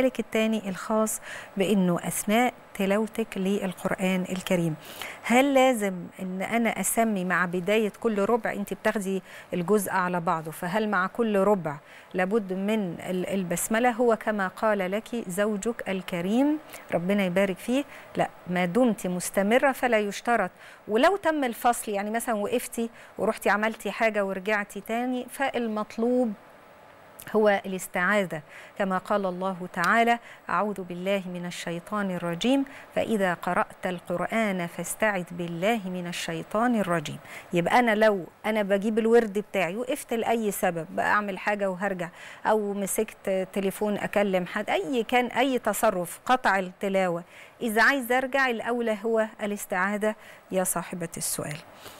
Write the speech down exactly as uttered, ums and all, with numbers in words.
السالك الثاني الخاص بأنه أثناء تلاوتك للقرآن الكريم هل لازم أن أنا أسمي مع بداية كل ربع؟ أنت بتاخدي الجزء على بعضه، فهل مع كل ربع لابد من البسملة؟ هو كما قال لك زوجك الكريم ربنا يبارك فيه، لا، ما دمت مستمرة فلا يشترط. ولو تم الفصل، يعني مثلا وقفتي ورحتي عملتي حاجة ورجعتي تاني، فالمطلوب هو الاستعاذة كما قال الله تعالى: أعوذ بالله من الشيطان الرجيم، فإذا قرأت القرآن فاستعذ بالله من الشيطان الرجيم. يبقى أنا لو أنا بجيب الورد بتاعي وقفت لأي سبب، بقى أعمل حاجة وهرجع، أو مسكت تليفون أكلم حد، أي كان أي تصرف قطع التلاوة، إذا عايز أرجع الأولى هو الاستعاذة يا صاحبة السؤال.